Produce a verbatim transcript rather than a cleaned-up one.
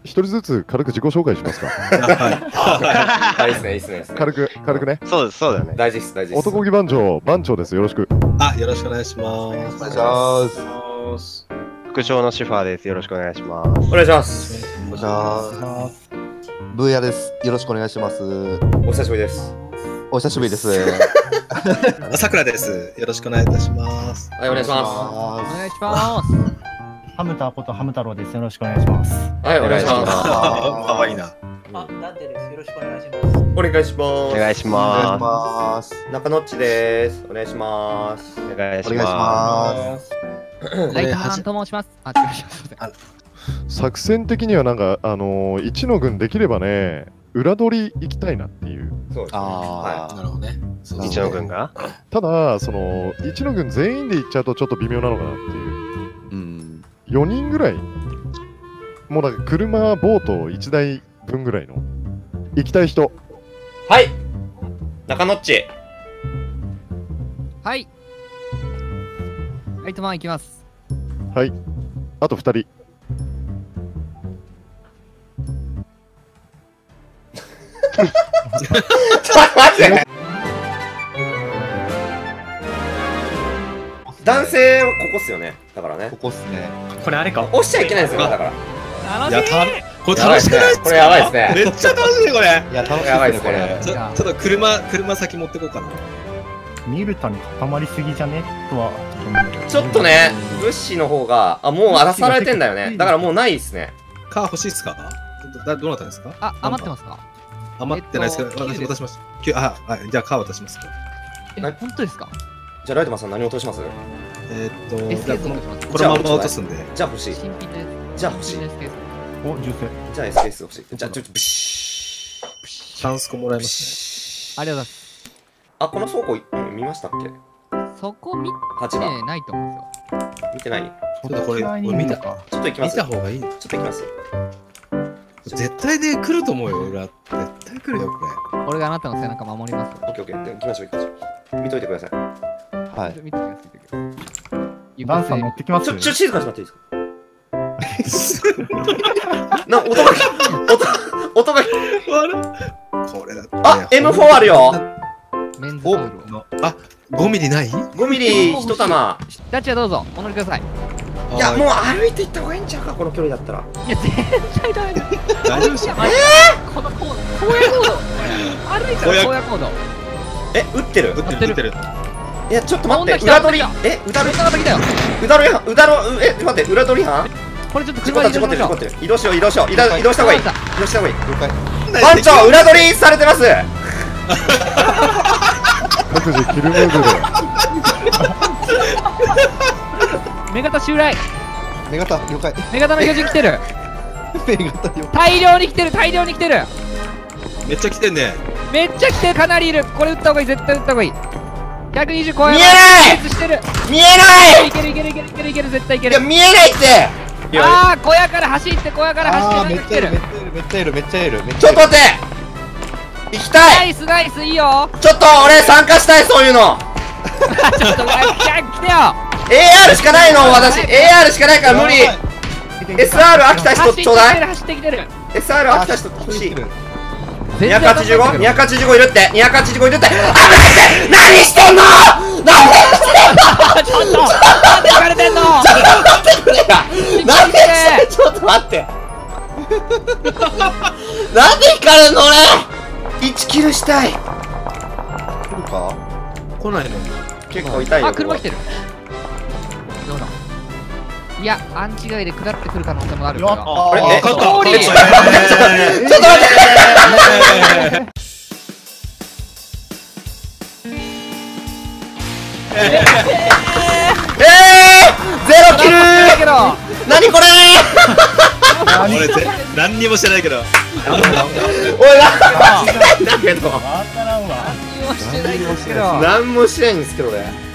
一人ずつ軽く自己紹介しますか。 はい、いいっすね、いいっすね。 軽く、軽くね。 そうです、そうだよね。 大事っす、大事っす。 男気番長、番長です。よろしく。 あ、よろしくお願いします。 お願いします。 副長のシファーです。よろしくお願いします。 お願いします。 お願いします。ブーヤです。よろしくお願いします。 お久しぶりです。 お久しぶりです。 さくらです。よろしくお願いいたします。 はい、お願いします。 お願いします。ハムタことハム太郎です。よろしくお願いします。 はい、お願いします。 かわいいな。 あ、ダンテです。よろしくお願いします。 お願いします。 お願いします。 中野っちです。お願いします。 お願いします。 ライトハンと申します。あ、違う。 作戦的にはなんか、あのー、一の軍できればね、裏取り行きたいなっていう。 そうですね。 ああ、なるほどね。 一の軍がただ、その、一の軍全員で行っちゃうとちょっと微妙なのかなっていう。 うん。 よにんぐらい、もうなんか車、ボートいちだいぶんぐらいの。行きたい人。 はい。中野っち。 はい。ライトマン行きます。 はい。あとふたり。 ちょっと待って。男性はここっすよね。だからね。 ここっすね。 これあれか。 押しちゃいけないんですよ。だから。 いや、たこれ楽しくないっすか？ これやばいっすね。 めっちゃ楽しいこれ。 いや、楽しいやばいっですすね、 ね、 これ。 ちょちょっと車、車先持ってこうかな。 ミルタに固まりすぎじゃねとは。 ちょっとね、物資の方が、あ、もう荒らされてんだよね。だからもうないっすね。 カー欲しいっすか？どどなたですか？ あ、余ってますか？ 余ってないですけど、私渡します。あ、はい、じゃあカー渡します。 え、本当ですか？ じゃあライトマンさん何落とします？ えっと、じゃあこのこじゃあのまま落とすんで。 じゃあ欲しい。 新品です。 じゃあ欲しい。 お、銃声。 じゃあ エスケーエス 欲しい。じゃあちょっとブシー。 チャンスコもらいますね。ありがとうございます。 あ、この倉庫見ましたっけ？ そこ見てないと思うんですよ。見てない？ ちょっとこれ見たか。 ちょっと行きます。 見た方がいい。 ちょっと行きます。 絶対で来ると思うよ、裏。絶対来るよ、これ。 俺があなたの背中守ります。 オッケーオッケー。行きましょう、行きましょう。見といてください。 はい。 見といてください。 ダンさん乗ってきます。 ちょ、ちょ、静かにしまっていいですか？な、音が、音、音が。 これだって。 あ、エムフォー あるよ。 メンズソウルを。 あ、ごミリない？ ご ミリ一玉。 ダッチはどうぞ、お乗りください。 いや、もう歩いて行った方がいいんちゃうか、この距離だったら。 いや、絶対ダメだ。 大丈夫ですよ。 えー、このコード、荒野コード。歩いたら荒野コード。 え、撃ってる？ 撃ってる、撃ってる。 いや、ちょっと待って、裏取り。え、裏取り。裏取り犯、裏の、え、待って、裏取り犯。 これちょっと車で移動しましょう。 移動しよう、移動しよう、移動した方がいい。移動した方がいい。 了解。 番長、裏取りされてます。 各自キルモードで。 目型襲来。 目型了解。 目型の巨人来てる。 目型了解。 大量に来てる、大量に来てる。 めっちゃ来てんね。 めっちゃ来てる、かなりいる。これ撃った方がいい、絶対撃った方がいい。ひゃくにじゅう超え。 見えない見えないいけるいけるいけるいけるいける、絶対いける。 いや、見えないって。 ああ、小屋から走って小屋から走ってめっちゃいるめっちゃいるめっちゃいるめっちゃいる。ちょっと待って、行きたい。 ナイスナイス、いいよ。 ちょっと俺参加したい、そういうの。 ちょっと来てよ。 エーアール しかないの私。 エーアール しかないから無理。 エスアール 飽きた人ちょうだい。 走ってきてる。 エスアール 飽きた人欲しい。 ににひゃくはちじゅうご にひゃくはちじゅうごいるって。にひゃくはちじゅうごいるって。危ないって。何してんの。何してんの。 ちょっとなんで行かれてんの。 ちょっと待ってくれや。何してん。ちょっと待って。なんで行かれんの俺。いちキルしたい。来るか。 来ないの。 結構痛いよ。 あ、車来てる。どうだ。いや、アンチ外で下ってくる可能性もあるから。 あれ、え、 勝った。 ちょっと待って。ちょっと待って。えー、ゼロキルー。何これー。 俺ぜ何にもしてないけど。 おい、何もしてないんだけど。 何もしてないんですけど。 何もしてないんですけどね。